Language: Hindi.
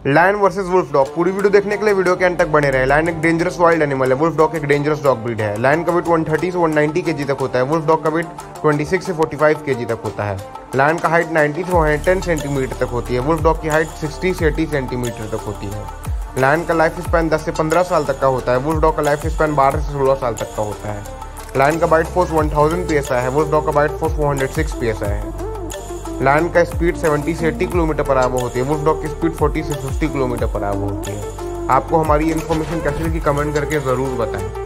Lion versus wolf dog. पूरी वीडियो देखने के लिए वीडियो के अंत तक बने रहे। लायन एक डेंजरस वाइल्ड एनिमल है। वुल्फ डॉग एक डेंजरस डॉग ब्रीड है। लायन का वेट 130 से 190 केजी तक होता है। वुल्फ डॉग का वेट 26 से 45 केजी तक होता है। लायन का हाइट 90 से 110 सेंटीमीटर तक होती है। वुल्फ डॉग की हाइट 60 से 80 सेंटीमीटर तक होती है। लायन का लाइफ स्पैन 10 से 15 साल तक का होता है। वुल्फ डॉग का लाइफ स्पैन 12 से 16 साल तक का होता है। लायन का बाइट फोर्स 1000 PSI है। वुल्फ डॉग का बाइट फोर्स 406 PSI है। लायन का स्पीड 70 से 80 किलोमीटर पर आवर होती है। वुल्फ डॉग की स्पीड 40 से 50 किलोमीटर पर आवर होती है। आपको हमारी इन्फॉर्मेशन कैसी लगी कमेंट करके ज़रूर बताएं।